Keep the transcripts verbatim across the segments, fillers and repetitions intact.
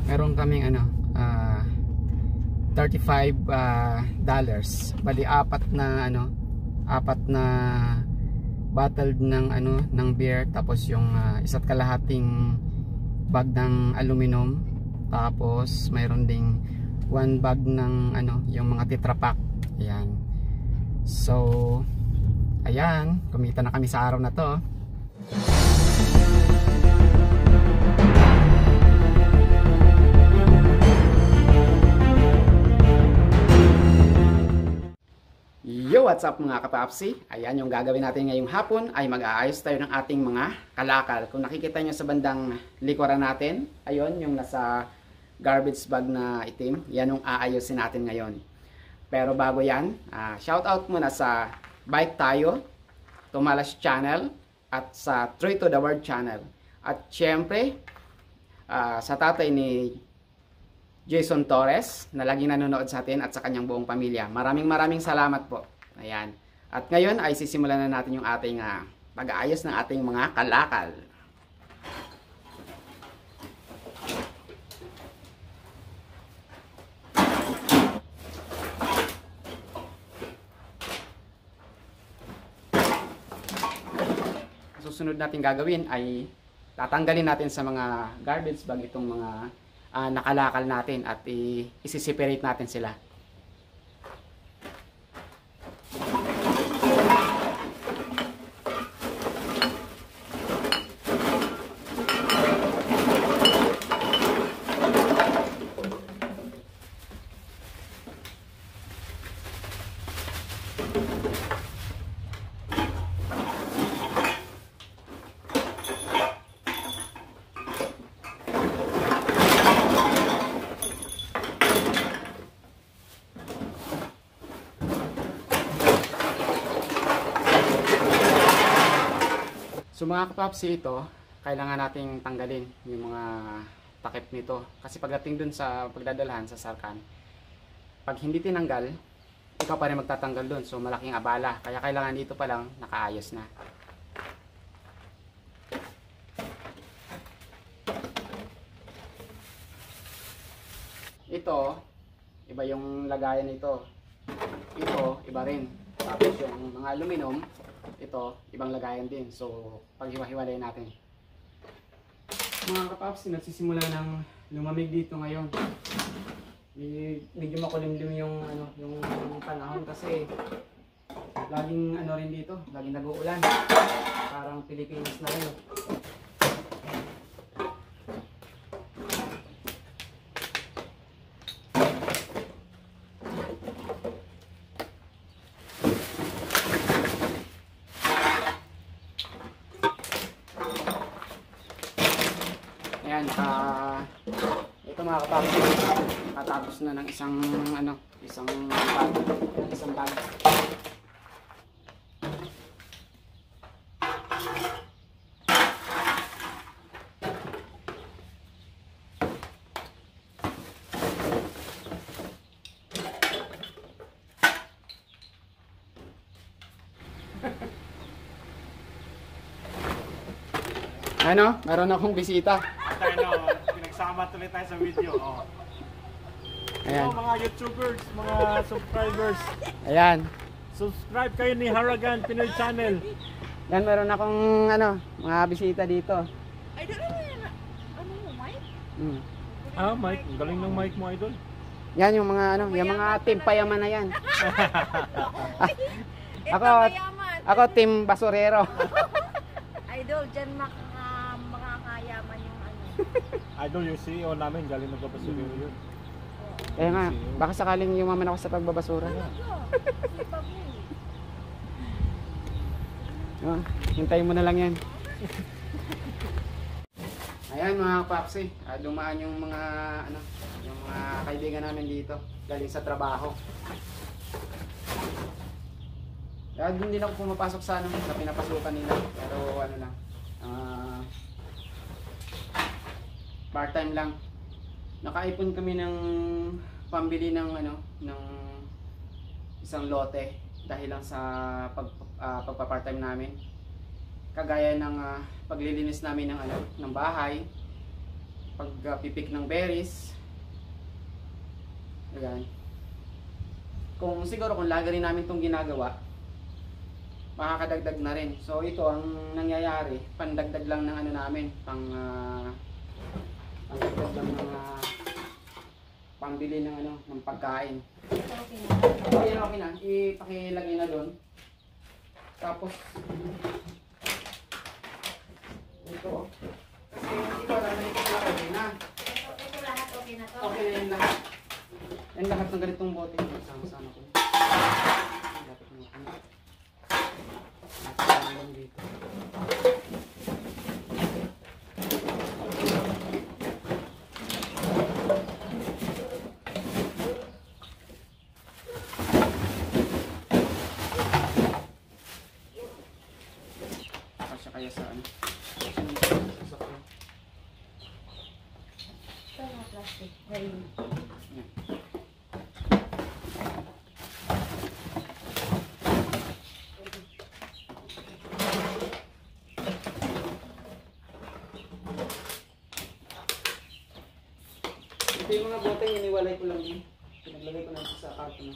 meron kaming ano, uh, thirty-five dollars. Bali apat na ano, apat na bottle ng ano ng beer, tapos yung uh, isa't kalahating bag ng aluminum, tapos mayroon ding one bag ng ano yung mga Tetra Pak. Ayan. So ayan, kumita na kami sa araw na to. Yo, what's up mga kapapsi? Ayan, yung gagawin natin ngayong hapon ay mag-aayos tayo ng ating mga kalakal. Kung nakikita nyo sa bandang likuran natin, ayun, yung nasa garbage bag na itim, yan yung aayusin natin ngayon. Pero bago yan, uh, shout out muna sa Bike Tayo, Tumalas Channel, at sa True to the World Channel. At syempre, uh, sa tatay ni Jason Torres na laging nanonood sa atin at sa kanyang buong pamilya. Maraming maraming salamat po. Ayan. At ngayon ay sisimulan na natin yung ating uh, pag-aayos ng ating mga kalakal. Susunod natin gagawin ay tatanggalin natin sa mga garbage bag itong mga Uh, nakalakal natin at i-separate natin sila. So mga kapapsi, ito kailangan nating tanggalin yung mga takip nito, kasi pagdating dun sa pagdadalhan sa sarkan, pag hindi tinanggal, ikaw pa rin magtatanggal dun, so malaking abala, kaya kailangan dito pa lang nakaayos na. Ito iba yung lagayan nito, ito iba rin, tapos yung mga aluminum, ito, ibang lagayan din. So, paghiwa-hiwalay natin. Mga kapapsi, nagsisimula ng lumamig dito ngayon. Medyo makulimlim yung, ano, yung panahon kasi laging ano rin dito, laging nag-uulan. Parang Pilipinas na rin. Ayan, uh, ito mga kapapsi, katapos na ng isang ano, isang bag, isang bag. Ano, meron akong bisita. Ano, pinagsama tuloy tayo sa video. Oh. Ayan. So, mga YouTubers, mga subscribers. Ayan. Subscribe kayo ni Haragan Pinoy Channel. Yan, meron akong ano, mga bisita dito. Idol, ano yan? Ano mo, mic? Hmm. Ah, mic. Galing ng mic mo, idol. Yan yung mga ano, yung mga team payaman na yan. Ako, ako team basurero. Idol, dyan mak makakayaman yung ano. Idol, yung C E O namin, galing nagbabasura yun. Kaya nga, baka sakaling yumaman ako sa pagbabasura. Oh, hintayin mo na lang yan. Ayan mga kapapsi, uh, dumaan yung mga ano, yung mga kaibigan namin dito, galing sa trabaho. Kaya hindi na ako pumapasok sa ano, sa pinapasukan nila, pero ano lang, uh, part-time lang. Nakaipon kami ng pambili ng ano, ng isang lote dahil lang sa pag uh, pagpa-part-time namin. Kagaya ng uh, paglilinis namin ng ano, ng bahay. pagpipik ng berries. Ayan. Kung siguro kung lagi rin namin itong ginagawa, makakadagdag na rin. So ito ang nangyayari, pandagdag lang ng ano namin, pang uh, pandagdag lang ng uh, pambili ng ano, ng pagkain. Okay na. Okay na, okay na. Ipakilagay na doon. Tapos ito. Kasi ito lang ito na okay na. Ito, ito lahat okay na to? Okay na yung lahat. Yung lahat ng ganitong bote. Sama-sama ko. Dapat mo ako. Nasama lang dito. Kasya kaya sa ano? Ito na plastic. Rain. Ito yung mga bote, iniwalay ko lang yun. Pinaglagay ko na sa karton.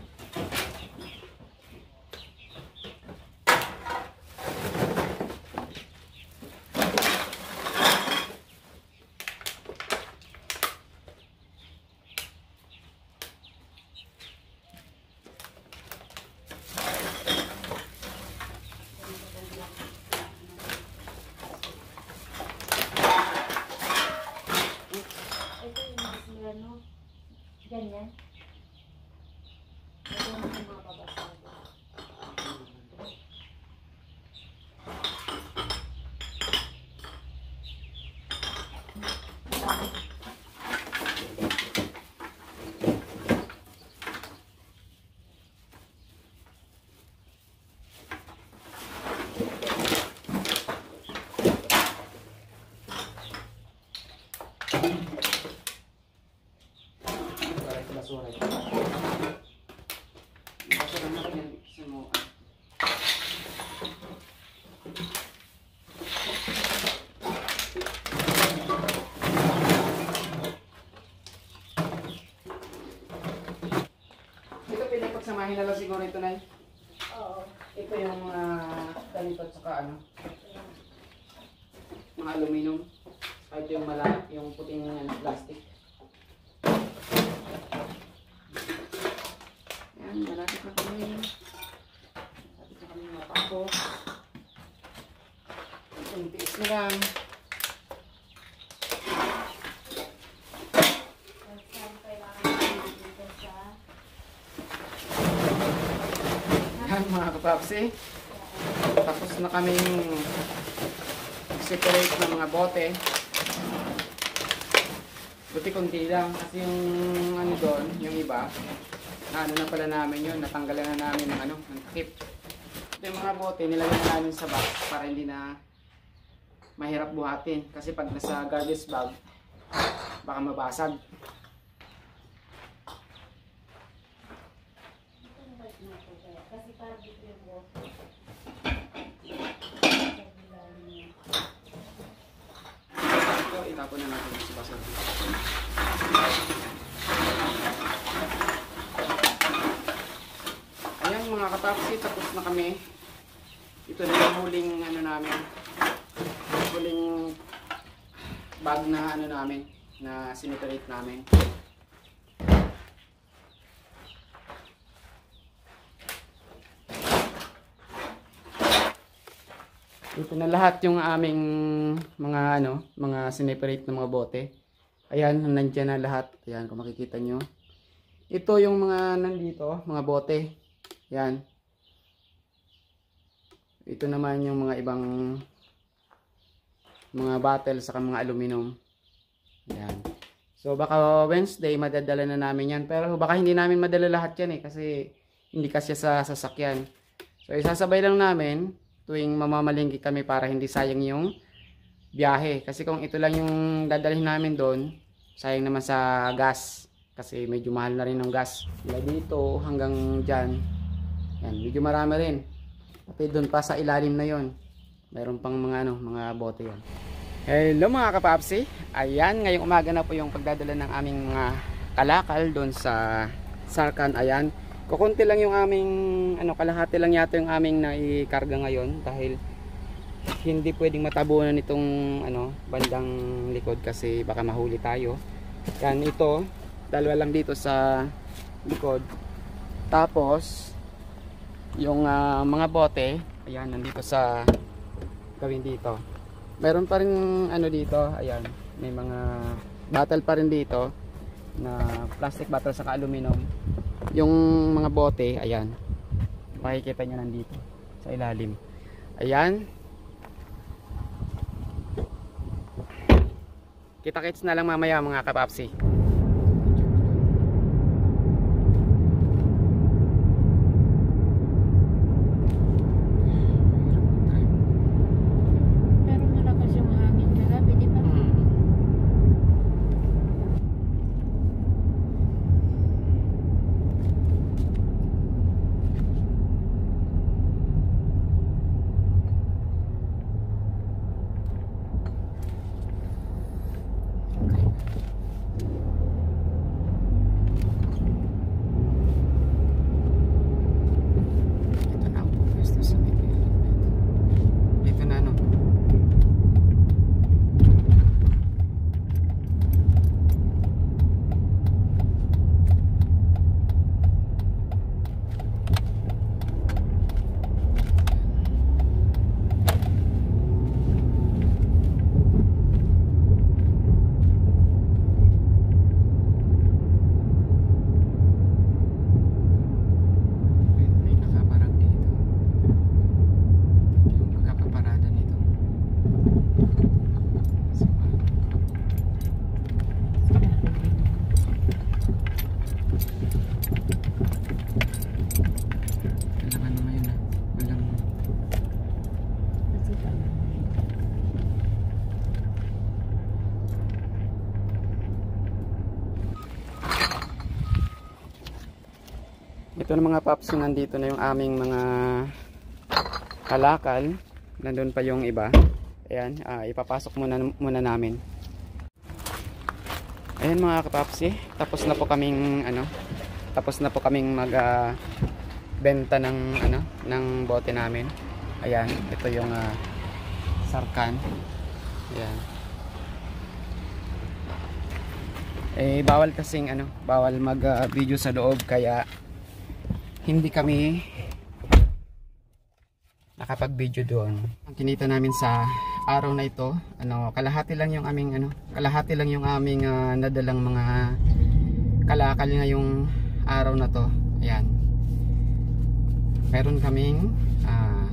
Ito yung mga ano. Ganyan. Ito yung mga babasag. Suray sila, suray. Kasi lang natin yan, simuan. Ito pinapagsamahin na lang siguro ito na. Oo. Ito yung mga ganito at saka ano, mga aluminum. Saka ito yung mala, yung puting ano, plastic. Yan, malapit na kami. Malapit na kami matapos. Itong tiis na lang. Saan kailangan natin dito sa... Yan mga kapapsi. Tapos na kaming separate ng mga bote. Buti konti lang kasi yung ano doon, yung iba, na ano na pala namin yun, natanggalan na namin ng ano, ng takip. Ito yung mga bote, nilagyan na namin sa box para hindi na mahirap buhatin. Kasi pag nasa garbage bag, baka mabasag. Kasi parang dito yung water. Ito, itapon na natin sa basag. Ayan mga katapsi, tapos na kami. Ito na yung huling ano namin. Huling bag na ano namin, na siniperate namin. Ito na lahat yung aming mga ano, mga sineperate na mga bote. Ayan, nandiyan na lahat. Ayan, kung makikita nyo. Ito yung mga nandito, mga bote. Ayan. Ito naman yung mga ibang mga bottle saka mga aluminum. Ayan. So baka Wednesday madadala na namin yan. Pero baka hindi namin madala lahat yan eh. Kasi hindi kasi sa sasakyan. So isasabay lang namin tuwing mamamalingki kami para hindi sayang yung biyahe. Kasi kung ito lang yung dadalhin namin doon, sayang naman sa gas. Kasi medyo mahal na rin ng gas. Mula dito hanggang dyan. Yan, medyo marami rin. Pati doon pa sa ilalim na yon, mayroon pang mga ano, mga bote yan. Hello mga kapapsi. Ayan, ngayong umaga na po yung pagdadala ng aming mga kalakal doon sa Sarkan. Ayan, kukunti lang yung aming ano, kalahati lang yata yung aming naikarga ngayon dahil hindi pwedeng matabunan itong ano, bandang likod kasi baka mahuli tayo. Yan, ito, dalawa lang dito sa likod. Tapos yung uh, mga bote, ayan, nandito sa gawin dito. Meron pa rin ano dito, ayan, may mga bottle pa rin dito na plastic bottle saka aluminum. Yung mga bote, ayan, makikita nyo nandito sa ilalim. Ayan, kita-kits na lang mamaya mga kapapsi. Ito na mga paps, nandito na yung aming mga kalakal. Nandun pa yung iba. Ayan, uh, ipapasok muna, muna namin. Ayan mga kapapsi, tapos na po kaming ano, tapos na po kaming mag uh, benta ng ano, ng bote namin. Ayan, ito yung uh, Sarkan. Ayan. Eh bawal kasing ano, bawal mag uh, video sa loob kaya hindi kami nakapag-video doon. Ang kinita namin sa araw na ito, ano, kalahati lang yung aming ano, kalahati lang yung aming uh, nadalang mga kalakal ngayong araw na to. Ayan. Meron kaming uh,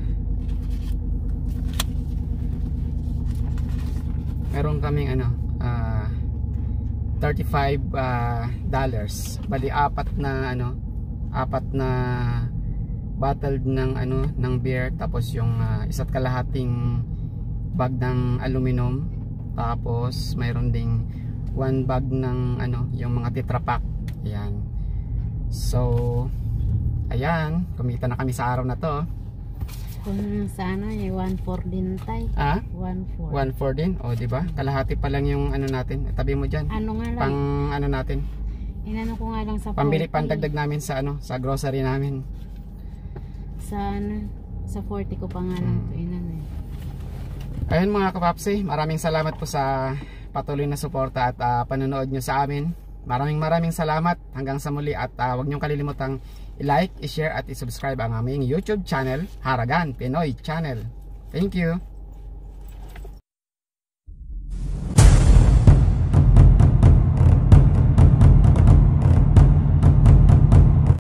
meron kaming ano, uh, thirty-five dollars. Uh, Bali apat na ano, apat na bottle ng ano, ng beer, tapos yung uh, isa't kalahating bag ng aluminum, tapos mayroon ding one bag ng ano, yung mga tetra pack. Ayan. So ayan, kumita na kami sa araw na to. Kung sana eh, one four din tay. Ah? one four. one four din? O diba? Kalahati pa lang yung ano natin. Tabi mo dyan. Ano nga lang? Pang ano natin. Inano ko nga lang sa Pambili forty. pandagdag namin sa ano, sa grocery namin. Sa ano, sa forty ko pa nga lang hmm. to inano eh. Ayun mga kapapsi, maraming salamat po sa patuloy na suporta at uh, panonood nyo sa amin. Maraming maraming salamat hanggang sa muli at uh, huwag nyo kalilimutang i-like, i-share at i-subscribe ang aming YouTube channel, Haragan Pinoy Channel. Thank you.